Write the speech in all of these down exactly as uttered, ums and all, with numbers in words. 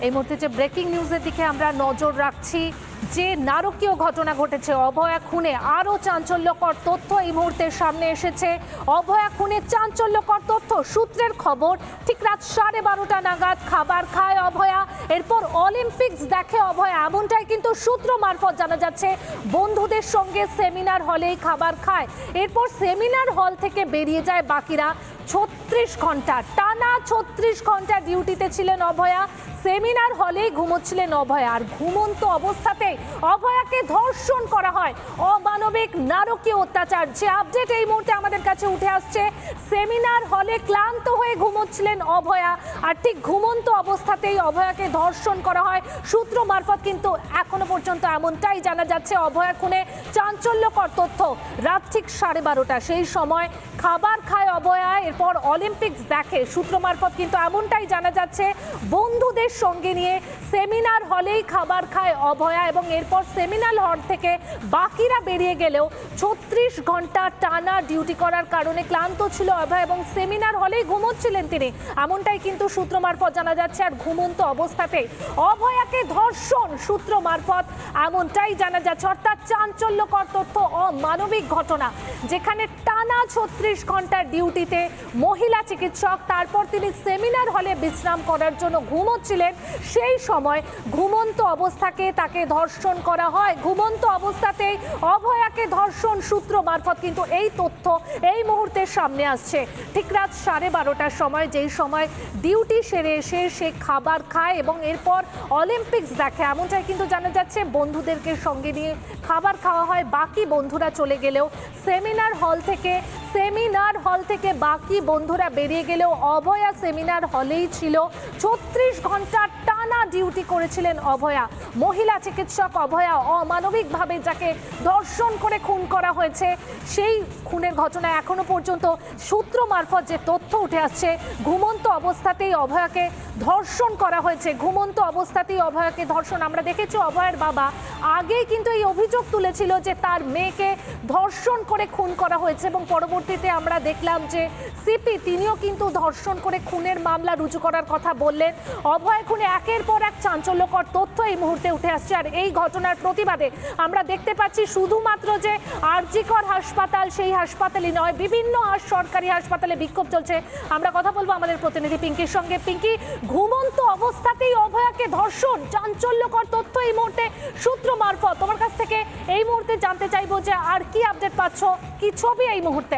এই মুহূর্তে যে ব্রেকিং নিউজের দিকে আমরা নজর রাখছি, যে নারকীয় ঘটনা ঘটেছে অভয়া খুনে, আরও চাঞ্চল্যকর তথ্য এই মুহূর্তে সামনে এসেছে। অভয়া খুনে চাঞ্চল্যকর তথ্য, সূত্রের খবর ঠিক রাত সাড়ে বারোটা নাগাদ খাবার খায় অভয়া, এরপর অলিম্পিক্স দেখে অভয়া, এমনটাই কিন্তু সূত্র মারফত জানা যাচ্ছে। বন্ধুদের সঙ্গে সেমিনার হলেই খাবার খায়, এরপর সেমিনার হল থেকে বেরিয়ে যায় বাকিরা। ছত্রিশ ঘন্টা টানা ছত্রিশ ঘন্টা ডিউটিতে ছিলেন অভয়া, সেমিনার হলেই ঘুমোচ্ছিলেন অভয়া, আর ঘুমন্ত অবস্থাতেই অভয়াকে ধর্ষণ করা হয়। অমানবিক নারকীয় অত্যাচার, যে আপডেট এই মুহূর্তে আমাদের কাছে উঠে আসছে, সেমিনার হলে ক্লান্ত হয়ে ঘুমোচ্ছিলেন অভয়া, আর ঠিক ঘুমন্ত অবস্থাতেই অভয়াকে ধর্ষণ করা হয়। সূত্র মারফত কিন্তু এখনো পর্যন্ত এমনটাই জানা যাচ্ছে। অভয়া খুনে চাঞ্চল্যকর তথ্য, রাত ঠিক সাড়ে বারোটা, সেই সময় খাবার খায় অভয়া, এরপর অলিম্পিক্স দেখে। সূত্র মারফত কিন্তু এমনটাই জানা যাচ্ছে, বন্ধুদের সঙ্গে নিয়ে সেমিনার হলেই খাবার খায় অভয়া, এবং এরপর সেমিনার হল থেকে বাকিরা বেরিয়ে গেলেও ছত্রিশ ঘন্টা টানা ডিউটি করার কারণে ক্লান্ত ছিল অভয়া এবং সেমিনার হলেই ঘুমোচ্ছিলেন তিনি, এমনটাই কিন্তু সূত্র মারফত জানা যাচ্ছে। আর ঘুমন্ত অবস্থাতে অভয়াকে ধর্ষণ, সূত্র মারফত এমনটাই জানা যাচ্ছে। অর্থাৎ চাঞ্চল্যকর তথ্য, অমানবিক ঘটনা, যেখানে টানা ছত্রিশ ঘন্টা ডিউটিতে মহিলা চিকিৎসক, তারপর তিনি সেমিনার হলে বিশ্রাম করার জন্য ঘুমোচ্ছিলেন, সেই সময় ঘুমন্ত অবস্থাকে তাকে ধর্ষণ করা হয়। ঘুমন্ত অবস্থাতেই অভয়াকে ধর্ষণ, সূত্র মারফত কিন্তু এই তথ্য এই মুহূর্তে সামনে আসছে। ঠিক রাত সাড়ে বারোটার সময়, যেই সময় ডিউটি সেরে এসে সে খাবার খায় এবং এরপর অলিম্পিক্স দেখে, এমনটাই কিন্তু জানা যাচ্ছে। বন্ধুদেরকে সঙ্গে নিয়ে খাবার খাওয়া হয়, বাকি বন্ধুরা চলে গেলেও সেমিনার হল থেকে সেমিনার হল থেকে বাকি বন্ধুরা বেরিয়ে গেলেও অভয়া সেমিনার হলেই ছিল। ছত্রিশ ঘন্টা টানা ডিউটি করেছিলেন অভয়া, মহিলা চিকিৎসক অভয়া। অমানবিকভাবে যাকে ধর্ষণ করে খুন করা হয়েছে, সেই খুনের ঘটনা এখনো পর্যন্ত সূত্র মারফত যে তথ্য উঠে আসছে, ঘুমন্ত অবস্থাতেই অভয়াকে ধর্ষণ করা হয়েছে। ঘুমন্ত অবস্থাতেই অভয়াকে ধর্ষণ, আমরা দেখেছি অভয়ার বাবা আগেই কিন্তু এই অভিযোগ তুলেছিল যে তার মেয়েকে ধর্ষণ করে খুন করা হয়েছে, এবং পরবর্তীতে আমরা দেখলাম যে সিপি তিনিও কিন্তু ধর্ষণ করে খুনের মামলা রুজু করার কথা বললেন। অভয় খুনে একের পর এক চাঞ্চল্যকর তথ্য এই মুহূর্তে উঠে আসছে, আর এই ঘটনার প্রতিবাদে আমরা দেখতে পাচ্ছি শুধুমাত্র যে আরজি কর হাসপাতাল, সেই হাসপাতালে নয়, বিভিন্ন সরকারি হাসপাতালে বিক্ষোভ চলছে। আমরা কথা বলবো আমাদের প্রতিনিধি পিঙ্কির সঙ্গে। পিঙ্কি, ঘুমন্ত অবস্থাতেই অভয়াকে ধর্ষণ, চাঞ্চল্যকর তথ্য এই মুহূর্তে সূত্র মারফত, তোমার কাছ থেকে এই মুহূর্তে জানতে চাইবো যে আর কি আপডেট পাচ্ছ, কি ছবি এই মুহূর্তে?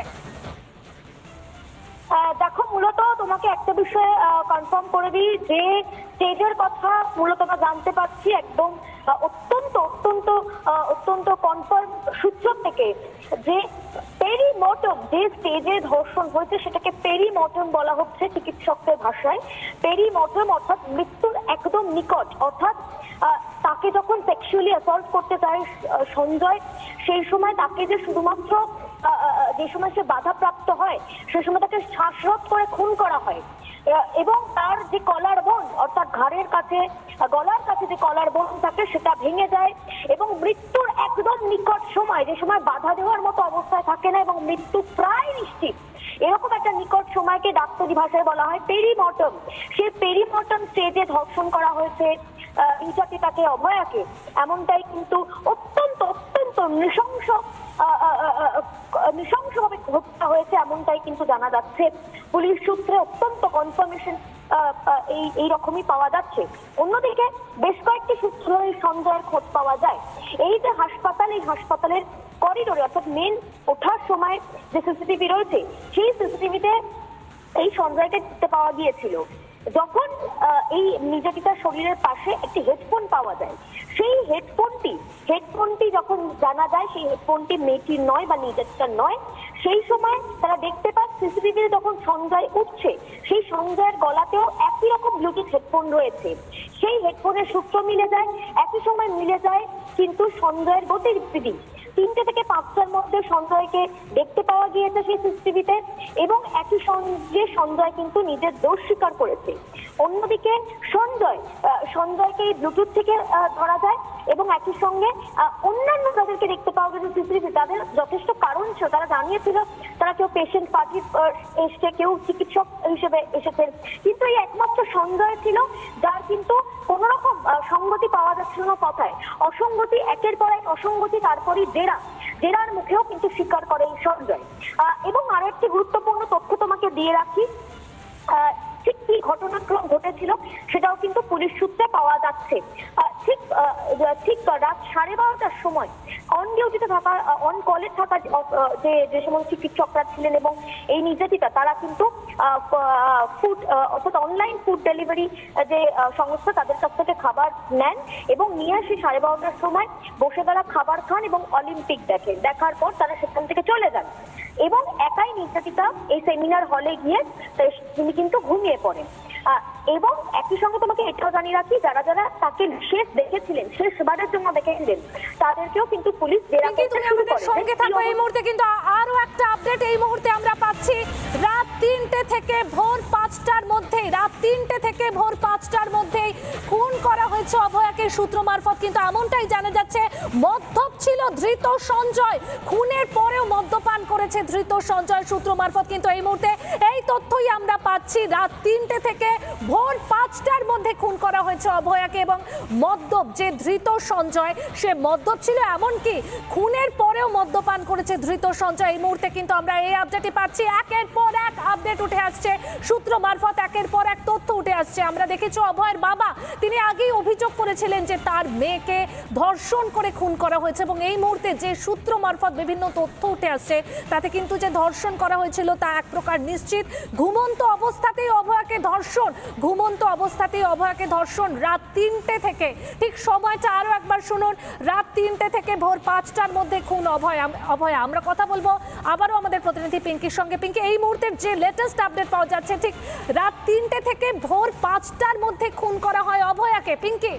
দেখো, মূলত তোমাকে একটা বিষয়ে কনফার্ম করে দিই যে স্টেজের কথা মূলত আমরা জানতে পারছি একদম অত্যন্ত অত্যন্ত অত্যন্ত কনফার্ম সূত্র থেকে, যে পেরিমর্টম, যে স্টেজে ধর্ষণ হয়েছে সেটাকে পেরিমর্টম বলা হচ্ছে চিকিৎসকদের ভাষায়। পেরিমর্টম অর্থাৎ মৃত্যুর একদম নিকট, অর্থাৎ তাকে যখন সেক্সুয়ালি অ্যাসল্ট করতে চায় সঞ্জয়, সেই সময় তাকে যে শুধুমাত্র যে সময় সে বাধাপ্রাপ্ত হয়, সে সময় তাকে শ্বাসরোধ করে খুন করা হয়, এবং তার যে কলার বোন অর্থাৎ ঘাড়ের কাছে, গলার কাছে যে কলার বোন থাকে সেটা ভেঙে যায়, এবং মৃত্যুর একদম নিকট সময়, যে সময় বাধা দেওয়ার মতো অবস্থায় থাকে না এবং মৃত্যু প্রায় নিশ্চিত, এরকম একটা নিকট সময়কে ডাক্তারি ভাষায় বলা হয় পেরিমর্টম। সেই পেরিমর্টম স্টেজে ধর্ষণ করা হয়েছে নির্যাতিতাকে, অভয়াকে, এমনটাই কিন্তু অত্যন্ত অত্যন্ত নৃশংস নৃশংসভাবে হত্যা হয়েছে, এমনটাই কিন্তু জানা যাচ্ছে। পুলিশ সূত্রে অত্যন্ত কনফার্মেশন এই এইরকমই পাওয়া যাচ্ছে। অন্যদিকে বেশ কয়েকটি সূত্র এই সন্দেহের খোঁজ পাওয়া যায়। এই যে হাসপাতাল, এই হাসপাতালের করিডোরে অর্থাৎ মেন ওঠার সময় যে সিসিটিভি রয়েছে, সেই সিসিটিভিতে এই সঞ্জয়কে দেখতে পাওয়া গিয়েছিল। যখন এই নির্যাতিতার শরীরের পাশে একটি হেডফোন পাওয়া যায়, সেই হেডফোনটি হেডফোনটি যখন জানা যায় সেই হেডফোনটি মেয়েটির নয় বা নির্যাতিতার নয়, সেই সময় তারা দেখতে পায় সিসিটিভিতে যখন সঞ্জয় উঠছে, সেই সঞ্জয়ের গলাতেও একই রকম ব্লুটুথ হেডফোন রয়েছে। সেই হেডফোনের সূত্র মিলে যায়, একই সময় মিলে যায় কিন্তু সঞ্জয়ের গতিবিধি। তিনটে থেকে পাঁচটার মধ্যে সঞ্জয়কে দেখতে পাওয়া গিয়েছে সেই সিসিটিভিতে, এবং একই সঙ্গে সঞ্জয় কিন্তু নিজের দোষ স্বীকার করেছে। অন্যদিকে সঞ্জয় সঞ্জয়কে ব্লুটুথ থেকে ধরা যায়, এবং একই সঙ্গে অন্যান্য যাদেরকে দেখতে পাওয়া গেছে সিসিটিভি, তাদের যথেষ্ট কারণ ছিল। তারা জানিয়েছিল তারা কেউ পেশেন্ট পার্টি এসছে, কেউ চিকিৎসক হিসেবে এসেছেন, কিন্তু এই একমাত্র সঞ্জয় ছিল যার কিন্তু কোন রকম সংগতি পাওয়া যাচ্ছিল না কথায়। অসঙ্গতি, একের পর এক অসঙ্গতি, তারপরই জেরা জেরার মুখেও কিন্তু স্বীকার করে এই সঞ্জয়। এবং আরো একটি গুরুত্বপূর্ণ তথ্য তোমাকে দিয়ে রাখি, ঠিক কি ঘটনাক্রম ঘটেছিল সেটাও কিন্তু পুলিশ সূত্রে পাওয়া যাচ্ছে। ঠিক ঠিক রাত সাড়ে বারোটার সময় অন ডিউটিতে থাকা, অন কলে থাকা যে যে সমস্ত চিকিৎসকরা ছিলেন এবং এই নির্যাতিতা, তারা কিন্তু ফুড অর্থাৎ অনলাইন ফুড ডেলিভারি যে সংস্থা, তাদের কাছ থেকে খাবার নেন এবং নিয়ে আসে সাড়ে বারোটার সময় বসে তারা খাবার খান এবং অলিম্পিক দেখেন। দেখার পর তারা সেখান থেকে চলে যান এবং একাই নির্যাতিতা এই সেমিনার হলে গিয়ে তিনি কিন্তু ঘুমিয়ে পড়েন। এবং একই সঙ্গে তোমাকে এটাও জানিয়ে রাখি, যারা যারা তাকে শেষ দেখেছিলেন, শেষবারের জন্য দেখেছিলেন, তাদেরকেও কিন্তু পুলিশ জেরা করতে শুরু করে। সঙ্গে থাকো এই মুহূর্তে কিন্তু আরো একটা আপডেট এই মুহূর্তে আমরা পাচ্ছি। রাত তিনটে থেকে ভোর পাঁচটার মধ্যে রাত তিনটে থেকে ভোর পাঁচটার মধ্যেই খুন করা হয়েছে অভয়াকে। সূত্র মারফত কিন্তু এমনটাই জানা যাচ্ছে। মদ্যপ ছিল ধৃত সঞ্জয়, খুনের পরেও মদ্যপান করেছে ধৃত সঞ্জয়। সূত্র মারফত কিন্তু এই মুহূর্তে এই তথ্যই আমরা পাচ্ছি। রাত তিনটে থেকে ভোর পাঁচটার মধ্যে খুন করা হয়েছে অভয়াকে, এবং মদ্যপ যে ধৃত সঞ্জয়, সে মদ্যপ ছিল, এমনকি খুনের পরেও মদ্যপান করেছে ধৃত সঞ্জয়। এই মুহূর্তে কিন্তু আমরা এই আপডেটই পাচ্ছি। একের পর এক আপডেট উঠে আসছে সূত্র মারফত, একের পর এক তথ্য উঠে আসছে। আমরা দেখেছি অভয়ের বাবা, তিনি আগেই অভিযোগ করেছিলেন যে তার মেয়েকে ধর্ষণ করে খুন করা হয়েছে, এবং এই মুহূর্তে যে সূত্র মারফত বিভিন্ন তথ্য উঠে আসছে তাতে কিন্তু যে ধর্ষণ করা হয়েছিল তা এক প্রকার নিশ্চিত। ঘুমন্ত অবস্থাতেই অভয়াকে ধর্ষণ, ঘুমন্ত অবস্থাতেই অভয়াকে ধর্ষণ রাত তিনটে থেকে। ঠিক সময়টা আরো একবার শুনুন, রাত তিনটে থেকে ভোর পাঁচটার মধ্যে খুন অভয় অভয়া আমরা কথা বলবো আবারও আমাদের প্রতিনিধি পিঙ্কির সঙ্গে। পিঙ্কি, এই মুহূর্তের যে লেটেস্ট আপডেট পাওয়া যাচ্ছে, ঠিক রাত তিনটে থেকে ভোর পাঁচটার মধ্যে খুন করা হয় অভয়াকে। পিঙ্কি,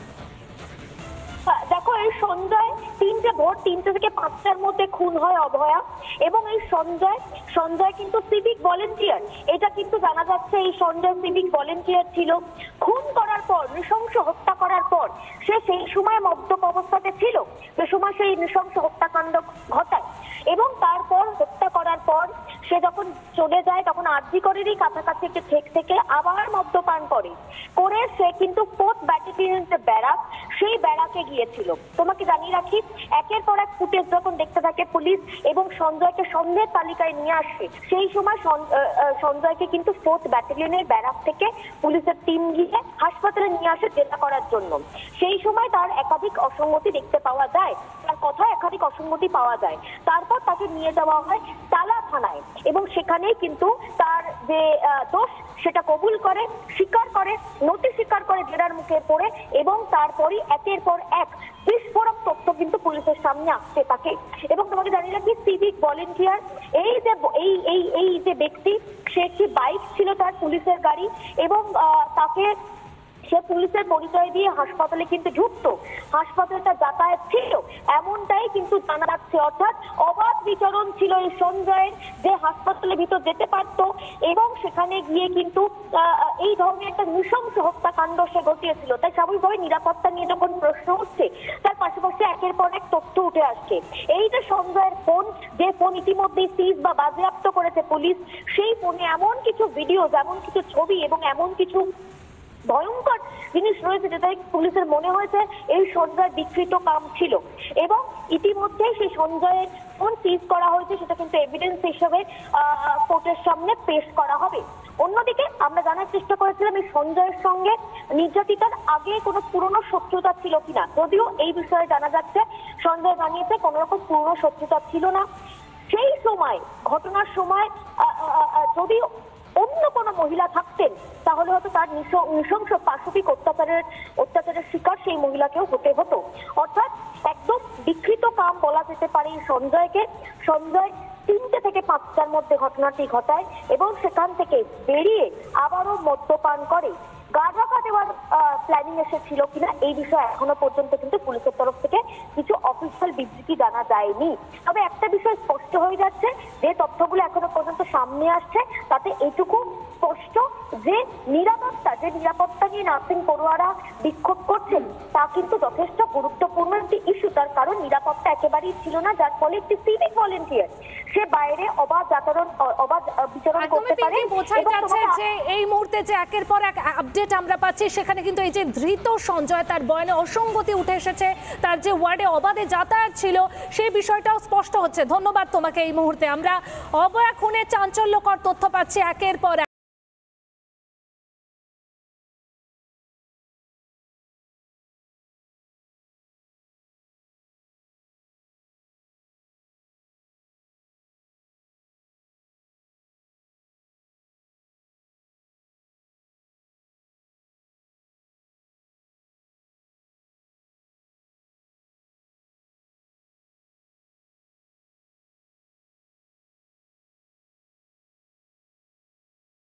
দেখো, এই সঞ্জয় তিনটে ভোর তিনটে থেকে পাঁচটার মধ্যে খুন হয় অভয়া, এবং এই সঞ্জয় সঞ্জয় কিন্তু সিভিক ভলেন্টিয়ার। এটা কিন্তু জানা যাচ্ছে এই সঞ্জয় সিভিক ভলেন্টিয়ার ছিল। খুন করার পর, নৃশংস হত্যা করার পর, সে সেই সময় মদ্যপ অবস্থাতে ছিল যে সময় সেই নৃশংস হত্যাকাণ্ড ঘটায়, এবং তারপর হত্যা করার পর সে যখন চলে যায় তখন আরজি করেরই কাছাকাছি একটি ঠেক থেকে আবার মদ্যপান করে করে সে কিন্তু ফোর্থ ব্যাটালিয়নের যে ব্যারাক, সেই ব্যারাকে গিয়েছিল। তোমাকে জানিয়ে রাখি, একের পর এক ফুটেজ যখন দেখতে থাকে পুলিশ এবং সঞ্জয়কে সন্দেহের তালিকায় নিয়ে আসে, সেই সময় সঞ্জয়কে কিন্তু ফোর্থ ব্যাটালিয়নের ব্যারাক থেকে পুলিশের টিম গিয়ে হাসপাতালে নিয়ে আসে জেরা করার জন্য। সেই সময় তার একাধিক অসঙ্গতি দেখতে পাওয়া যায়, তার কথায় একাধিক অসঙ্গতি পাওয়া যায়। তারপর তাকে নিয়ে যাওয়া হয় টালা থানায়, এবং সেখানেই কিন্তু তার যে দোষ সেটা কবুল করে, স্বীকার করে, নথি স্বীকার করে জেরার মুখে পড়ে, এবং তারপরই একের পর এক বিস্ফোরক তথ্য কিন্তু পুলিশের সামনে আসতে থাকে। এবং তোমাকে জানিয়ে রাখি, সিভিক ভলেন্টিয়ার এই যে এই এই এই যে ব্যক্তি, সে একটি বাইক ছিল তার, পুলিশের গাড়ি, এবং তাকে সে পুলিশের পরিচয় দিয়ে হাসপাতালে কিন্তু ঢুকত, হাসপাতালটা যাতায়াত ছিল, এমনটাই কিন্তু জানা যাচ্ছে। অর্থাৎ অবাধ বিচরণ ছিল এই সঞ্জয়ের, যে হাসপাতালের ভিতর যেতে পারতো এবং সেখানে গিয়ে কিন্তু এই ধরনের একটা নৃশংস হত্যাকাণ্ড সে ঘটিয়েছিল। তাই স্বাভাবিকভাবে নিরাপত্তা নিয়ে যখন প্রশ্ন উঠছে, তার পাশাপাশি একের পর এক তথ্য উঠে আসছে। এই যে সঞ্জয়ের ফোন, যে ফোন ইতিমধ্যেই সিজ বা বাজেয়াপ্ত করেছে পুলিশ, সেই ফোনে এমন কিছু ভিডিও, এমন কিছু ছবি এবং এমন কিছু ভয়ঙ্কর জিনিস রয়েছে যেটা পুলিশের মনে হয়েছে এই সঞ্জয় বিকৃত কাম ছিল, এবং ইতিমধ্যে সেই সঞ্জয়ের ফোন সিজ করা হয়েছে, সেটা কিন্তু এভিডেন্স হিসেবে কোর্টের সামনে পেশ করা হবে। অন্যদিকে আমরা জানার চেষ্টা করেছিলাম এই সঞ্জয়ের সঙ্গে নির্যাতিতার আগে কোনো পুরনো শত্রুতা ছিল কিনা, যদিও এই বিষয়ে জানা যাচ্ছে সঞ্জয় জানিয়েছে কোনো রকম পুরনো শত্রুতা ছিল না। সেই সময়, ঘটনার সময় যদি অন্য কোনো মহিলা থাকতেন তাহলে হয়তো তার নৃশংস পাশবিক অত্যাচারের অত্যাচারের শিকার সেই মহিলাকেও হতে হতো। অর্থাৎ একদম বিকৃত কাম বলা যেতে পারে এই সঞ্জয়কে। সঞ্জয় তিনটে থেকে পাঁচটার মধ্যে ঘটনাটি ঘটায় এবং সেখান থেকে বেরিয়ে আবারও মদ্যপান করে। গা ঢাকা দেওয়ার প্ল্যানিং এসেছিল কিনা এই বিষয়ে এখনো পর্যন্ত কিন্তু পুলিশের তরফ থেকে কিছু অফিসিয়াল বিবৃতি জানা যায়নি। তবে একটা বিষয় স্পষ্ট হয়ে যাচ্ছে, যে তথ্যগুলো এখনো পর্যন্ত সামনে আসছে তাতে এইটুকু স্পষ্ট যে নিরাপত্তা যে নিরাপত্তা নিয়ে নার্সিং পড়ুয়ারা বিক্ষোভ করছেন তা কিন্তু যথেষ্ট গুরুত্বপূর্ণ একটি ইস্যু। তার কারণ নিরাপত্তা একেবারেই ছিল না, যার ফলে একটি সিভিক ভলেন্টিয়ার সে বাইরে অবাধ আচরণ অবাধ বিচরণ করতে পারে। বোঝাই যাচ্ছে যে এই মুহূর্তে যে একের পর এক আপডেট আমরা পাচ্ছি, সেখানে কিন্তু এই যে ধৃত সঞ্জয়, তার বয়ানে অসঙ্গতি উঠে এসেছে, তার যে ওয়ার্ডে অবাধে যাতায়াত ছিল সেই বিষয়টাও স্পষ্ট হচ্ছে। ধন্যবাদ তোমাকে। এই মুহূর্তে আমরা অভয়া খুনে চাঞ্চল্যকর তথ্য পাচ্ছি একের পর এক।